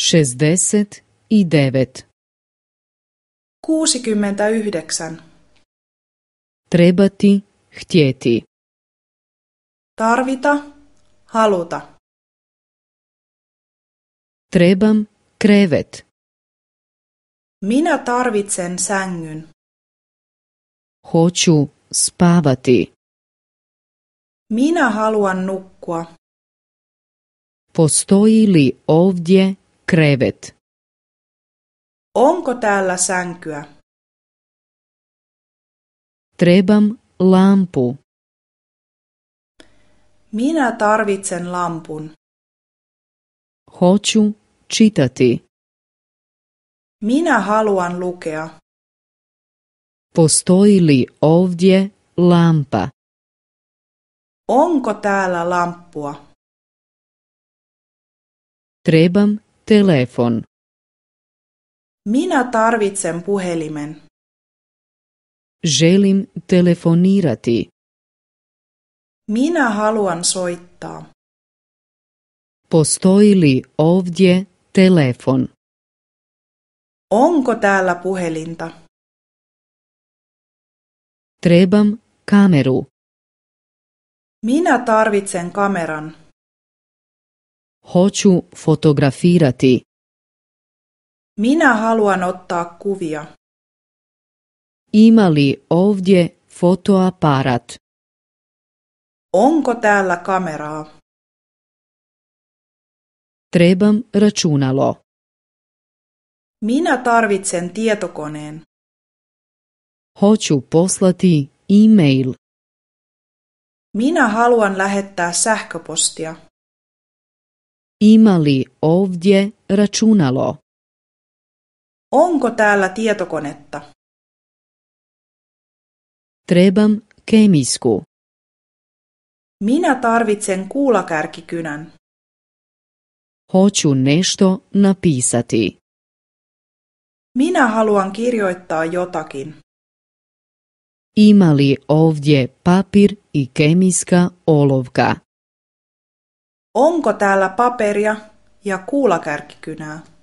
69. 69. Trebati, htjeti. Tarvita, haluta. Trebam krevet. Minä tarvitsen sängyn. Hoću spavati. Minä haluan nukkua. Postoji li ovdje krevet? Onko täällä sänkyä? Trebam lampu. Minä tarvitsen lampun. Hoću čitati. Minä haluan lukea. Postoji li ovdje lampa? Onko täällä lamppua? Trebam telefon. Minä tarvitsen puhelimen. Želim telefonirati. Minä haluan soittaa. Postoji li ovdje telefon? Onko täällä puhelinta? Trebam kameru. Minä tarvitsen kameran. Hoću fotografirati. Minä haluan ottaa kuvia. Ima li ovdje fotoaparat? Onko täällä kameraa? Trebam računalo. Minä tarvitsen tietokoneen. Hoću poslati e-mail. Minä haluan lähettää sähköpostia. Ima li ovdje računalo? Onko täällä tietokonetta? Trebam kemijsku. Minä tarvitsen kuulakärkikynän. Hoću nešto napisati. Minä haluan kirjoittaa jotakin. Ima li ovdje papir i kemijska olovka? Onko täällä paperia ja kuulakärkikynää?